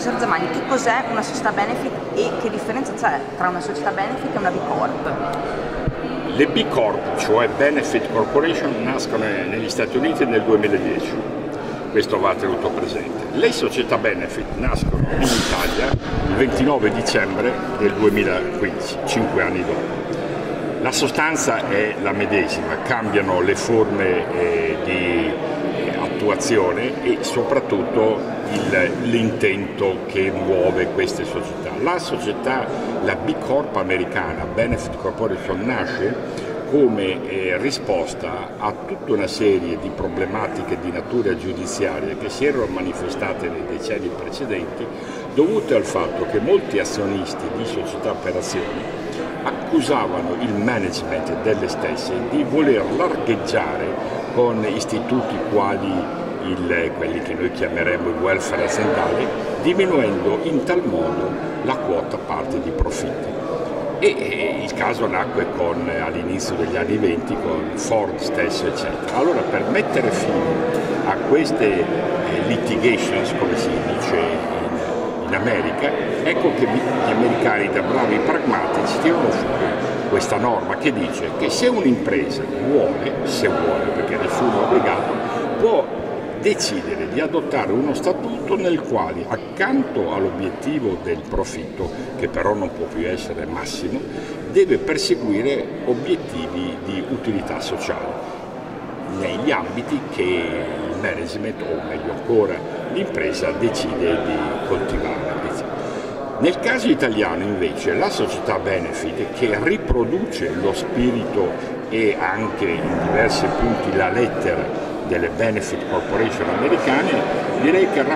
professor Zamagni, che cos'è una società benefit e che differenza c'è tra una società benefit e una B Corp? Le B Corp, cioè Benefit Corporation, nascono negli Stati Uniti nel 2010, questo va tenuto presente. Le società benefit nascono in Italia il 29 dicembre del 2015, 5 anni dopo. La sostanza è la medesima, cambiano le forme di attuazione e soprattutto l'intento che muove queste società. La B Corp americana, Benefit Corporation, nasce come risposta a tutta una serie di problematiche di natura giudiziaria che si erano manifestate nei decenni precedenti, dovute al fatto che molti azionisti di società per azioni accusavano il management delle stesse di voler largheggiare con istituti quali quelli che noi chiameremo il welfare aziendale, diminuendo in tal modo la quota parte di profitti. E il caso nacque all'inizio degli anni 20 con Ford stesso, eccetera. Allora, per mettere fine a queste litigations, come si dice in America, ecco che gli americani, da bravi pragmatici, tirano fuori questa norma che dice che se un'impresa se vuole, perché nessuno è obbligato, può decidere di adottare uno statuto nel quale, accanto all'obiettivo del profitto, che però non può più essere massimo, deve perseguire obiettivi di utilità sociale negli ambiti che il management, o meglio ancora l'impresa, decide di coltivare. Nel caso italiano invece la società benefit, che riproduce lo spirito e anche in diversi punti la lettera delle Benefit Corporation americane, direi che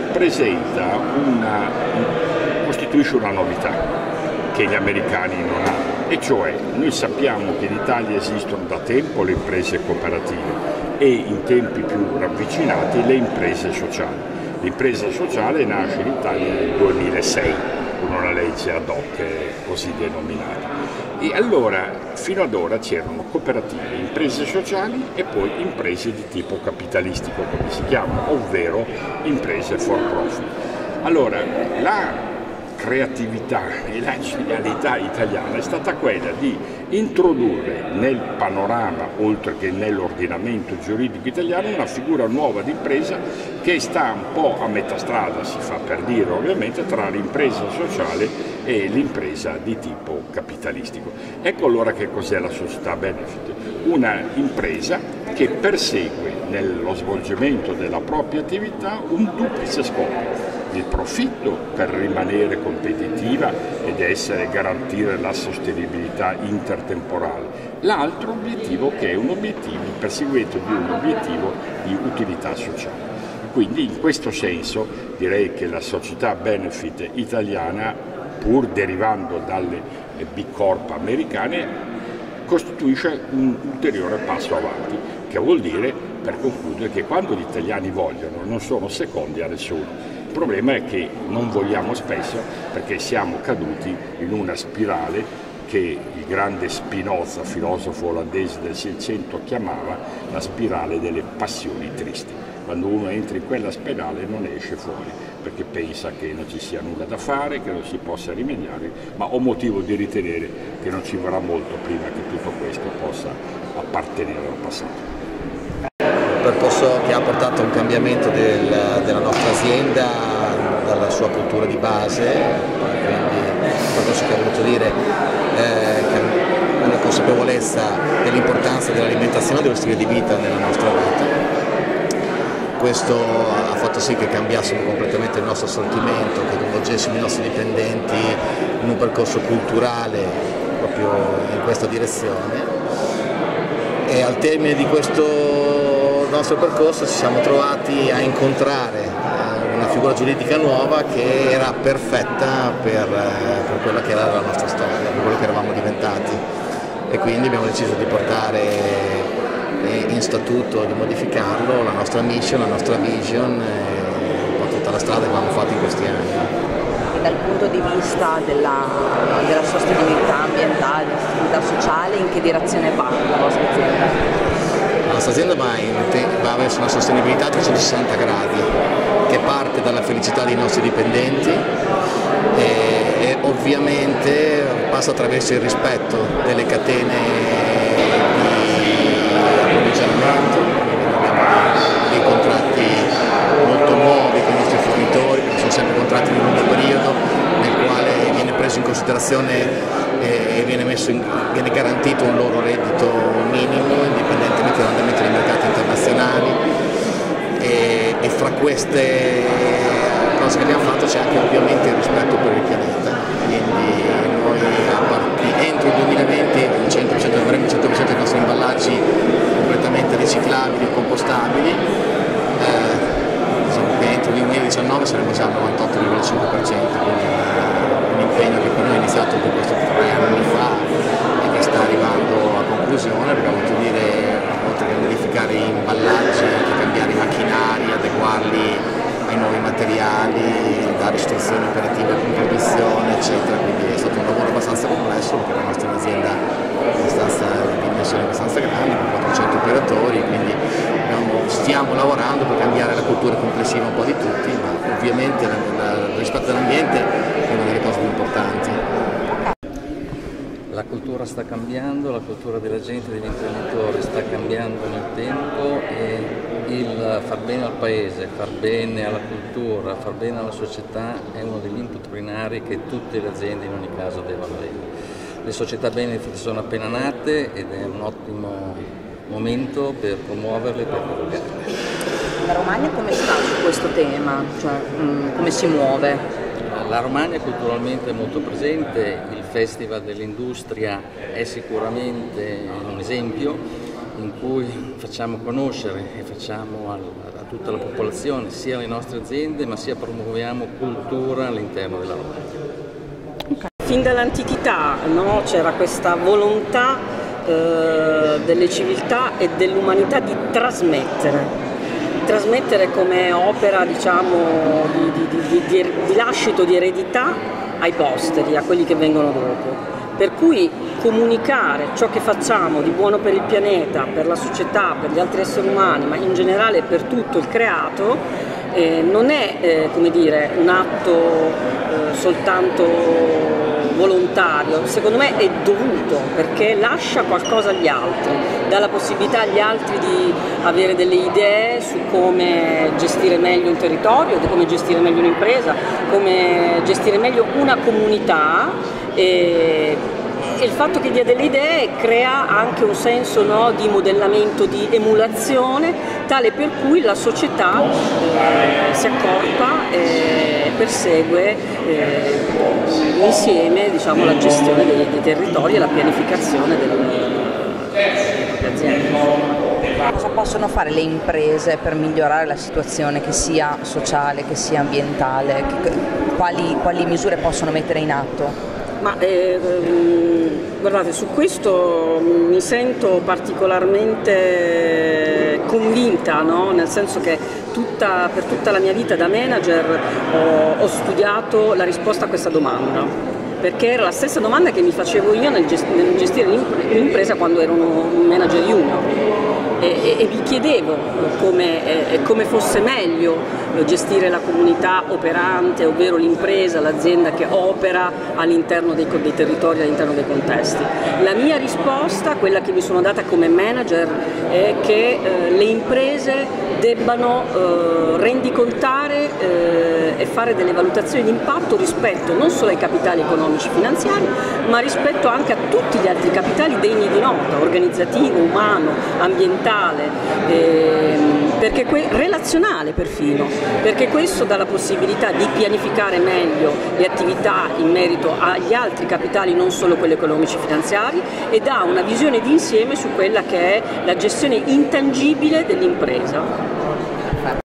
costituisce una novità che gli americani non hanno, e cioè noi sappiamo che in Italia esistono da tempo le imprese cooperative e in tempi più ravvicinati le imprese sociali. L'impresa sociale nasce in Italia nel 2006 con una legge ad hoc così denominata. E allora, fino ad ora c'erano cooperative, imprese sociali e poi imprese di tipo capitalistico, come si chiama, ovvero imprese for profit. Allora, la creatività e la genialità italiana è stata quella di introdurre nel panorama, oltre che nell'ordinamento giuridico italiano, una figura nuova di impresa che sta un po' a metà strada, si fa per dire ovviamente, tra l'impresa sociale e l'impresa di tipo capitalistico. Ecco allora che cos'è la società benefit: una impresa che persegue nello svolgimento della propria attività un duplice scopo: il profitto per rimanere competitiva ed garantire la sostenibilità intertemporale, l'altro obiettivo che è il perseguimento di un obiettivo di utilità sociale. Quindi in questo senso direi che la società benefit italiana, pur derivando dalle B Corp americane, costituisce un ulteriore passo avanti, che vuol dire, per concludere, che quando gli italiani vogliono non sono secondi a nessuno. Il problema è che non vogliamo spesso, perché siamo caduti in una spirale che il grande Spinoza, filosofo olandese del Seicento, chiamava la spirale delle passioni tristi. Quando uno entra in quella spirale non esce fuori, perché pensa che non ci sia nulla da fare, che non si possa rimediare, ma ho motivo di ritenere che non ci vorrà molto prima che tutto questo possa appartenere al passato. Percorso che ha portato a un cambiamento della nostra azienda, dalla sua cultura di base, quindi un percorso che ha voluto dire una consapevolezza dell'importanza dell'alimentazione e dello stile di vita nella nostra vita. Questo ha fatto sì che cambiassimo completamente il nostro assortimento, che coinvolgessimo i nostri dipendenti in un percorso culturale proprio in questa direzione, e al termine di questo nostro percorso ci siamo trovati a incontrare una figura giuridica nuova che era perfetta per quella che era la nostra storia, per quello che eravamo diventati, e quindi abbiamo deciso di portare in statuto, di modificarlo, la nostra mission, la nostra vision e un po' tutta la strada che abbiamo fatto in questi anni. E dal punto di vista della sostenibilità ambientale, della sostenibilità sociale, in che direzione va la vostra azienda? La nostra azienda va verso una sostenibilità a 360 gradi. che parte dalla felicità dei nostri dipendenti e ovviamente passa attraverso il rispetto delle catene di approvvigionamento. Abbiamo dei contratti molto nuovi con i nostri fornitori, perché sono sempre contratti di lungo periodo, nel quale viene preso in considerazione e viene garantito un loro reddito minimo indipendentemente dall'andamento dei mercati internazionali, e fra queste cose che abbiamo fatto c'è anche ovviamente il rispetto per il pianeta, quindi noi entro il 2020 avremo il 100% dei nostri imballaggi completamente riciclabili o compostabili. Diciamo che entro il 2019 saremo già al 98,5%, quindi un impegno che per noi è iniziato per questo 3 anni fa e che sta arrivando a conclusione, perché ha voluto dire, oltre che modificare gli imballaggi, anche cambiare i macchinari, adeguarli ai nuovi materiali, dare istruzioni operative in produzione, eccetera. Quindi è stato un lavoro abbastanza complesso, perché la nostra è un'azienda di dimensioni abbastanza grandi, con 400 operatori, quindi stiamo lavorando per cambiare la cultura complessiva un po' di tutti, ma ovviamente il rispetto dell'ambiente è una delle cose più importanti. La cultura sta cambiando, la cultura della gente, degli imprenditori sta cambiando nel tempo, e il far bene al paese, far bene alla cultura, far bene alla società è uno degli input primari che tutte le aziende in ogni caso devono avere. Le società benefit sono appena nate ed è un ottimo momento per promuoverle e per divulgarle. La Romagna come sta su questo tema? Cioè, come si muove? La Romagna culturalmente è molto presente, il Festival dell'Industria è sicuramente un esempio in cui facciamo conoscere e facciamo a tutta la popolazione, sia le nostre aziende, ma sia promuoviamo cultura all'interno della Romagna. Fin dall'antichità, no, c'era questa volontà delle civiltà e dell'umanità di trasmettere come opera, diciamo, di lascito, di eredità ai posteri, a quelli che vengono dopo. Per cui comunicare ciò che facciamo di buono per il pianeta, per la società, per gli altri esseri umani, ma in generale per tutto il creato, non è come dire, un atto soltanto volontario, secondo me è dovuto, perché lascia qualcosa agli altri, dà la possibilità agli altri di avere delle idee su come gestire meglio un territorio, di come gestire meglio un'impresa, come gestire meglio una comunità, e il fatto che dia delle idee crea anche un senso, no, di modellamento, di emulazione, tale per cui la società si accorpa e persegue insieme, diciamo, la gestione dei territori e la pianificazione delle aziende. Cosa possono fare le imprese per migliorare la situazione, che sia sociale, che sia ambientale? Quali misure possono mettere in atto? Ma guardate, su questo mi sento particolarmente convinta, no? Nel senso che per tutta la mia vita da manager ho studiato la risposta a questa domanda, perché era la stessa domanda che mi facevo io nel gestire un'impresa quando ero un manager junior, e mi chiedevo come fosse meglio gestire la comunità operante, ovvero l'impresa, l'azienda che opera all'interno dei territori, all'interno dei contesti. La mia risposta, quella che mi sono data come manager, è che le imprese debbano rendicontare e fare delle valutazioni di impatto rispetto non solo ai capitali economici finanziari, ma rispetto anche a tutti gli altri capitali degni di nota, organizzativo, umano, ambientale, relazionale perfino, perché questo dà la possibilità di pianificare meglio le attività in merito agli altri capitali, non solo quelli economici finanziari, e dà una visione d'insieme su quella che è la gestione intangibile dell'impresa.